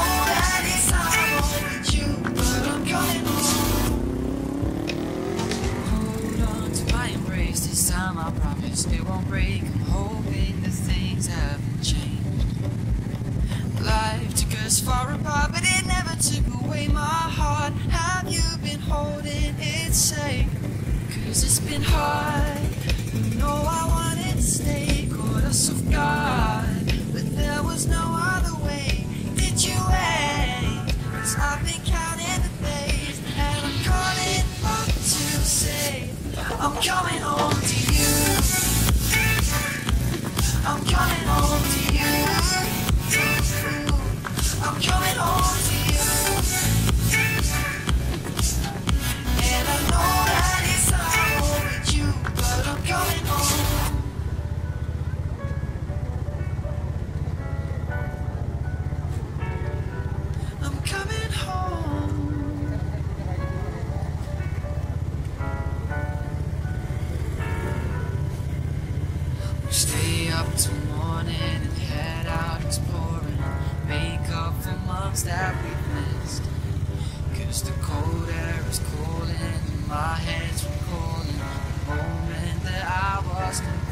know that it's time with you, but I'm coming home. Hold on to my embrace this time, I promise it won't break. I'm hoping that things haven't changed. Life took us far apart, but it never took away my heart. Have you been holding it safe? 'Cause it's been hard. You know I wanted to stay, caught us off guard, but there was no other way. Did you wait? 'Cause I've been counting the days, and I'm calling up to say I'm coming home to you. I'm coming home to you. I'm coming home to you. And I know We stay up till morning and head out exploring, make up for months that we've missed. 'Cause the cold air is calling and my head's recalling the moment that I was convinced.